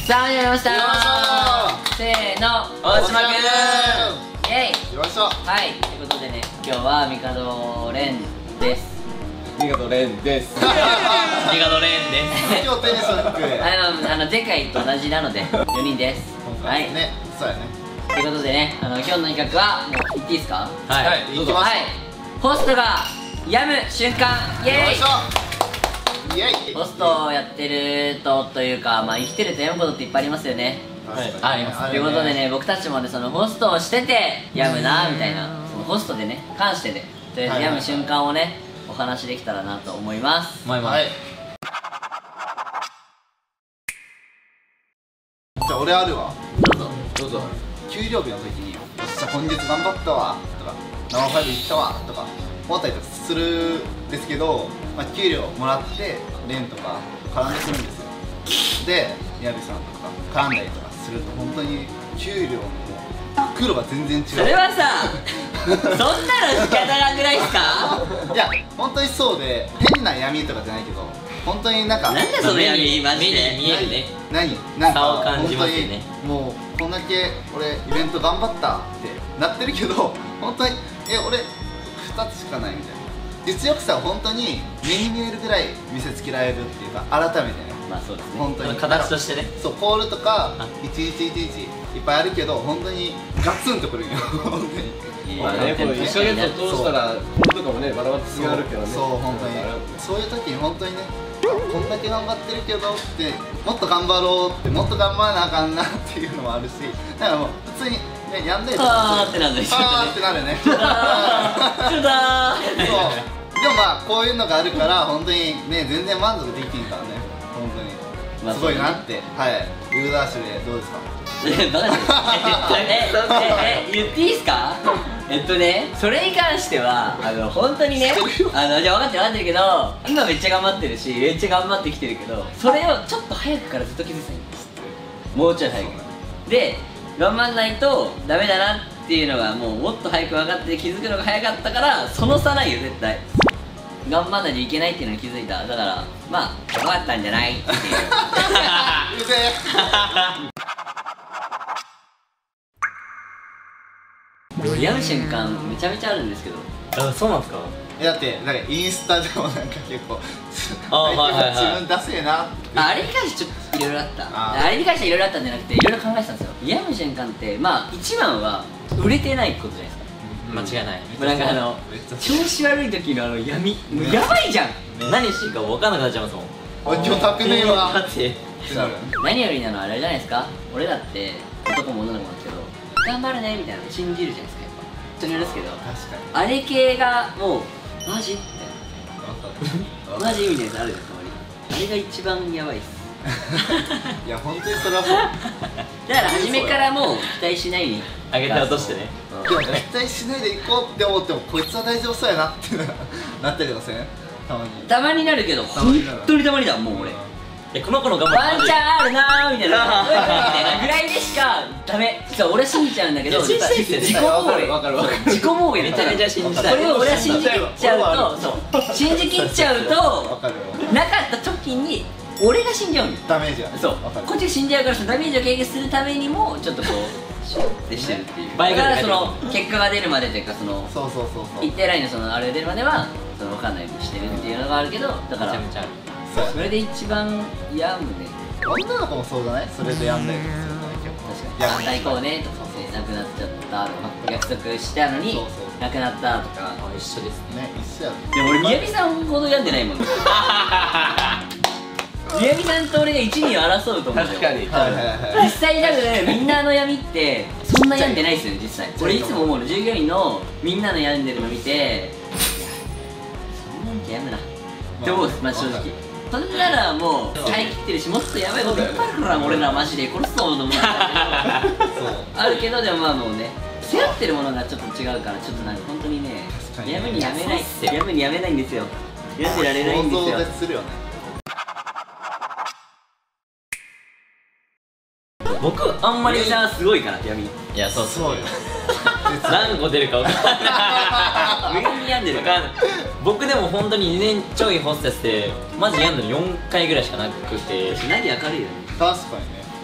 さあ始まりました。せーの、大島くん。イエイ。 よいしょ。 はい、ということでね、今日はミカドレンです。 ミカドレンです。 ミカドレンです。 今日テニスの服。 前回と同じなので4人です。はい。 ね、そうやね。 ということでね、今日の企画はもう言っていいですか？ はい、 行きます。 はい。ホストが病む瞬間。イエイ。 よいしょ。イエイ。 ホストをやってるというか、まあ生きてると病むことっていっぱいありますよね。 あります。 ということでね、僕たちもね、そのホストをしてて病むなみたいな、そのホストでね、関してで、とりあえず病む瞬間をね、お話できたらなと思います。 はい。 じゃあ俺あるわ。 どうぞ。 給料日の時に、よっしゃ今月頑張ったわとか、生ファイル行ったわとか思ったりとかするんですけど、まあ給料もらってレンとか絡んでするんですよ。で、宮部さんとか絡んだりとかすると本当に給料の袋が全然違う。 それはさ、そんなの仕方なくないですか？ いや、本当にそうで、変な闇とかじゃないけど、本当になんかなんでその闇マジで目に見えるね。 なん差をか感じますよね。 もうこんだけ俺イベント頑張ったってなってるけど、本当に俺2つしかないみたいな。実力差は本当に目に見えるぐらい見せつけられるっていうか、改めてね。 まあそうですね。 本当に形としてね。 そう、コールとか1111いっぱいあるけど、本当にガツンとくるんよ。本当に。 まあね、この1ヶ月を通したら、コールとかもね、バラバラ違うけどね。 そう、本当に。そういう時に本当にね、こんだけ頑張ってるけどって、もっと頑張ろうって、もっと頑張らなあかんなっていうのもあるし、だからもう普通にね、やんないとあーってなるね。 あーってなるね。 そうだー。 そう。でもまあこういうのがあるから本当にね、全然満足できんからね、本当に。 まあすごいなって、はい。ユーダッシュでどうですか？ バカで言っていいですか？それに関しては本当にね、じゃあ分かってるけど、今めっちゃ頑張ってるし、めっちゃ頑張ってきてるけど、それをちょっと早くからずっと気づいたんです。もうちょい早くで頑張んないとダメだなっていうのがもっと早く分かって気づくのが早かったから、その差ないよ絶対。頑張んないといけないっていうのに気づいた。だからまあよかったんじゃないっていう。 うぜ病む瞬間めちゃめちゃあるんですけど。 あ、そうなんですか。 だってなんかインスタでもなんか結構自分ダセえなって。 あれに関してちょっといろいろあった。 ああれに関していろいろあったんじゃなくて、いろいろ考えてたんですよ。病む瞬間ってまあ一番は売れてないことじゃないですか。 間違いない。 もうなんか調子悪い時の闇、もうやばいじゃん。 何していいか分かんなくなっちゃいますもん。 おい今日匠ねえわだって何よりなのはあれじゃないですか。俺だって男も女の子なんですけど、頑張るねみたいなの信じるじゃないですか。やっぱ人によるんですけど、 確かにあれ系がもうマジみたいな、マジみたいなやつあるじゃん、たまに。あれが一番やばいっす。 いや本当にそれはそう。 だから初めからもう期待しないに上げて落としてね。 でも絶対しないで行こうって思っても、こいつは大丈夫そうやなってなったりとかせん？たまに。 たまになるけど、本当にたまにだもう俺。 この子の頑張ワンチャンあるなーみたいなぐらいでしかダメ。そう俺信じちゃうんだけど、 信じたいっすよね。 自己防衛、 わかる自己防衛めちゃめちゃ信じたい。これを俺は信じきっちゃうと、そう信じきっちゃうとわかるよ。 なかった時に俺が死んじゃうんよ。 ダメージや。 そうわかる。 こっちが死んじゃうから、そのダメージを軽減するためにもちょっとこうシュッてしてるっていう。だ倍ぐらいからその結果が出るまでというか、そのそうそうそうそう。 一定ラインのそのあれが出るまではその分かんないようにしてるっていうのがあるけど、だからめちゃめちゃある。 そうそれで一番病むね。 女の子もそうじゃない？それでやんだりとかするんだね、結構。 確かにまた行こうねとか、なくなっちゃったとか、約束したのにそうそうなくなったとか。 一緒ですね。 ね、一緒やろ。 でも俺宮城さんほど病んでないもんね。宮城さんと俺が一二を争うと思うんだよ。 確かに。 はいはいはい。 実際多分みんなの闇ってそんな病んでないですよね、実際。俺いつも思うの、従業員のみんなの病んでるの見て、いやそんなんじゃ病むなって思う、まあ正直。そんならもう耐えきってるし、もっとやばいこといっぱいあるから俺らマジで殺すぞと思うんだけどあるけど、でもまあもうね、背負ってるものがちょっと違うから、ちょっとなんか本当にね、 確かにやめにやめないっすよ。やめにやめないんですよ。やってられないんですよ。 想像でするよね。 僕あんまり宮城さんはすごいからって闇。 いやそうそうよ。 何個出るか分かんない。 上に病んでるから。 僕でも本当に2年ちょいホステスでマジ病んだの4回ぐらいしかなくて。 何明るいよね。 確かにね。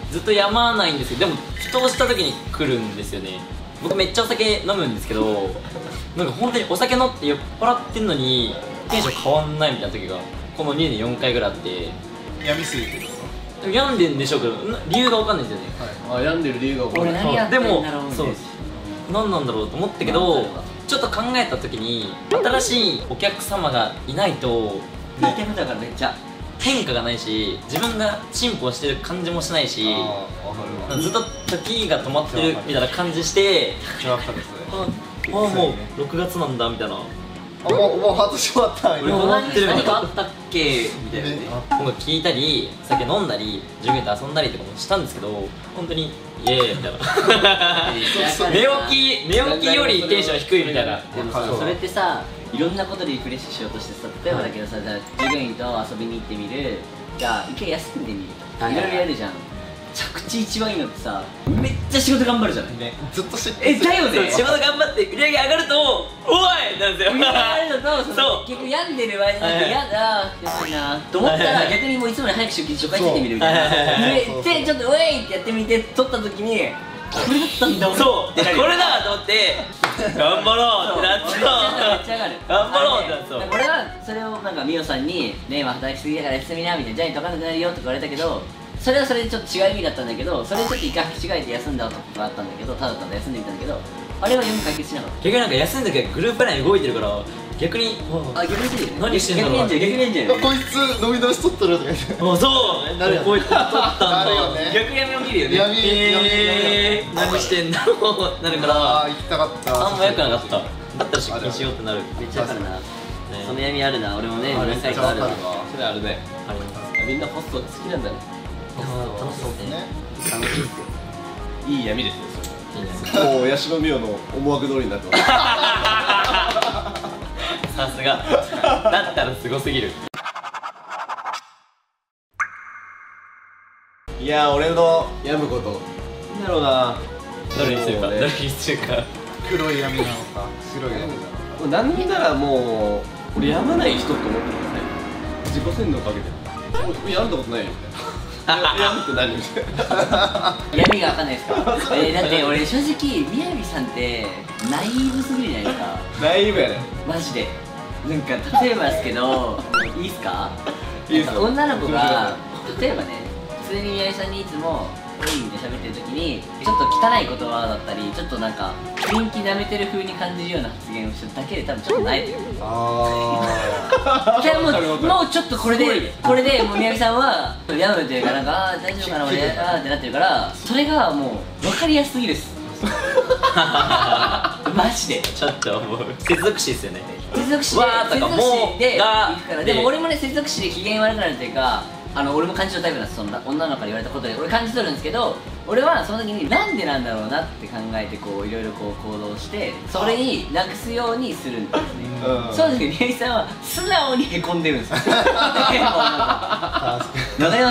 ずっとやまないんですけど、でもふとした時に来るんですよね。僕めっちゃお酒飲むんですけど、なんか本当にお酒飲って酔っ払ってんのにテンション変わんないみたいな時がこの2年で4回ぐらいあって、 病みすぎてる病んでんでしょうけど理由が分かんないんですよね。 あ、病んでる理由が分か俺る。 何やってんだろうそう何なんだろうと思ったけど、ちょっと考えた時に新しいお客様がいないと言いたいことだからめっちゃ変化がないし、自分が進歩してる感じもしないし、 ああ、分かるわ。 ずっと時が止まってるみたいな感じして、 めっちゃ分かるそれ。 もう6月なんだみたいな、 あ、もう半年終わったみたいな。 終わってるみたいな、 何があったっけみたいなね。 音楽聴いたり酒飲んだり授業で遊んだりとかもしたんですけど、本当にイエーイみたいな寝起きよりテンション低いみたいな。 でもさ、それってさ、いろんなことでリフレッシュしようとしてさ、例えばだけどさ、じゃあ従業員と遊びに行ってみる、じゃあ一回休んでみるとかいろいろやるじゃん。着地一番いいのってさ、めっちゃ仕事頑張るじゃないね。 ずっと知ってだよね。 仕事頑張って売り上げ上がるとおいなんですよ。 売り上げ上がるのと、 そう結局病んでる場合じゃなくて、やだやばいなと思ったら逆にもういつもより早く初回ついてみるみたいな。でちょっとウェイってやってみて取った時に、これだったんだ俺。 そうこれだと思って頑張ろうってなっちゃう。 めっちゃ上がる。 頑張ろうってなっちゃう。 俺はそれをなんかミオさんに「ねえ働きすぎだから休みな」みたいな「ジャイアント分かんなくなるよ」とか言われたけど、それはそれでちょっと違う意味だったんだけど、それでちょっと一回履き違えて休んだことがあったんだけど、ただただ休んでみたんだけど、あれは読み解決しなかった。 結局なんか休んだ時はグループライン動いてるから逆にあ、逆にいいよね。 何してんだろう逆にいいんじゃない。 こいつ飲み通し取っとるとか言って。 そうなるよねこうやって取ったんだ。 なるよね逆闇起きるよね。 何してんだろうなるからああ、行きたかった。 あんま良くなかった。だったら出勤しようってなる。 めっちゃわかるな。その闇あるな。俺もね、何回かあるな。 それあるね。 あります。 みんなホスト好きなんだね。 楽しそうですね。 楽しいっすよ。 いい闇ですよいいね。 それ。もう八代美代の思惑通りになってます。 さすが。だったらすごすぎる。 いや、俺の病むことなんだろうな。 どれにするか。 もうねどれにするか。 黒い闇なのか、白い闇なのか。 なんならもう俺病まない人と思ってください。自己洗脳かけてる。俺病んだことないよみたいな。病むって何みたいな。 闇がわかんないですか。だって俺正直みやびさんってナイーブすぎるじゃないですか。 ナイーブやね。 マジで。なんか例えばですけど、いいっすか。 いいっすよ女の子が例えばね、普通にみやびさんにいつも「おい」で喋ってる時にちょっと汚い言葉だったり、ちょっとなんか雰囲気舐めてる風に感じるような発言をしただけで多分ちょっとないという。 あいやもうちょっとこれでもうみやびさんはやめてるからなんか大丈夫かな俺ってなってるから、それがもう分かりやすすぎるっす。マジでちょっともう接続詞ですよね。 接続詞わーとかもでが行くから。でも俺もね接続詞で機嫌悪くなるっていうか、俺も感じ取るタイプなんです。そんな女の子から言われたことで俺感じ取るんですけど、俺はその時になんでなんだろうなって考えてこういろいろこう行動してそれになくすようにするんですね。その時に宮城さんは素直にへこんでるんですよ。わかります？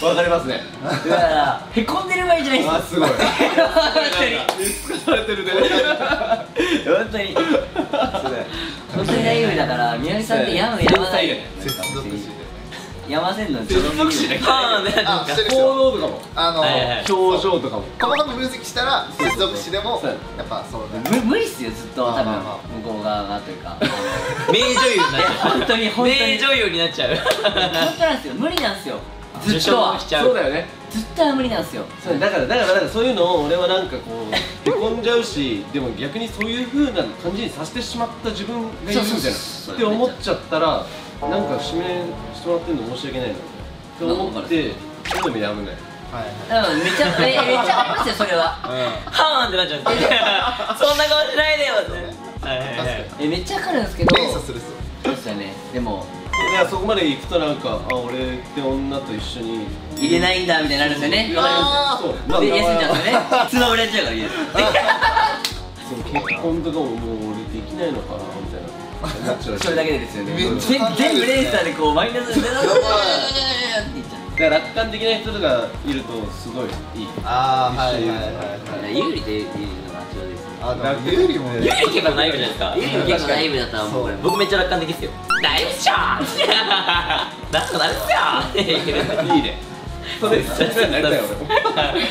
わかりますね。 だからへこんでる場合じゃないんですよ。 あ、すごい。 本見透かされてるね。 当に本当に大丈夫だから、宮城さんってやまない接続詞で。 やませんの接続詞でああね。 あ、してる行動とかもはいはい表情とかも細かく分析したら接続詞でもやっぱそうだね。 無理っすよずっと多分まあまあまあ向こう側がというか名女優になっちゃう。 本当に名女優になっちゃう。 本当なんですよ。無理なんですよ。ず受っとは賞しちゃう。 そうだよね。 ずっとは無理なんですよ。 そうだからそういうのを俺はなんかこうへこんじゃうし、でも逆にそういう風な感じにさせてしまった自分がいるみたいなそうって思っちゃったら、なんか指名してもらってるの申し訳ないなって思ってそれでもやむね。 はいめっちゃありますよそれは。 ハーンってなっちゃうんですよ。そんな顔しないでよって。はいはいはい。 めっちゃわかるんですけど。 連鎖するっすよ。 そうですよね。でもいや、そこまで行くとなんか、あ、俺って女と一緒に入れないんだみたいになるんですよね。 あそうで休んじゃうんですよね。普通の俺やっちゃうからいいです。 そう結婚とかももう俺できないのかなみたいななっちゃうしそれだけでですよね。 めっちゃ全部連鎖でこうマイナスでって言っちゃう。 だから楽観的な人とかいるとすごいいい。 ああ、はいはいはいはい。 有利でいうのがちょうどいいですね。 あ、でも有利もユリ結構ナイーブじゃないですか。 有利結構ナイーブだったらもうこれ僕めっちゃ楽観的ですよ。ナイスショット。なんとかなるっすよ。 いいね。 それなりたい俺。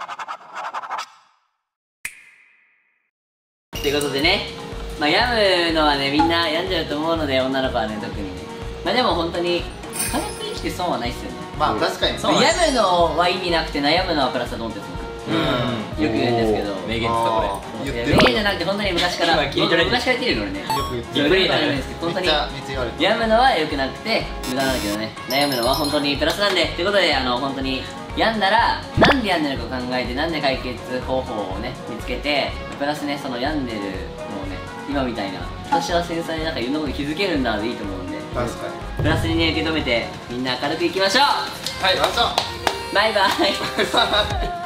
ということでね、まあ病むのはねみんな病んじゃうと思うので、女の子はね特にね。まあでも本当に早く生きて損はないっすよね。 まあ確かにそう病むのは意味なくて悩むのはプラスだと思ってるんですよく言うんですけど、 名言ですかこれ。 名言ってる言じゃなくて本当に昔から今切り取られてる昔から言ってるの俺ね。 よく言ってそうる例があるんですけど、本当にめっちゃ言われてる。 病むのは良くなくて無駄なんだけどね、悩むのは本当にプラスなんで。ということで本当に病んだらなんで病んでるか考えて、なんで解決方法をね見つけて、プラスねその病んでるのをね今みたいな私は繊細でなんかいろんなことに気づけるんだでいいと思うんで、 確かに。 プラスにね受け止めてみんな明るくいきましょう。 はい、ましょう。 バイバイ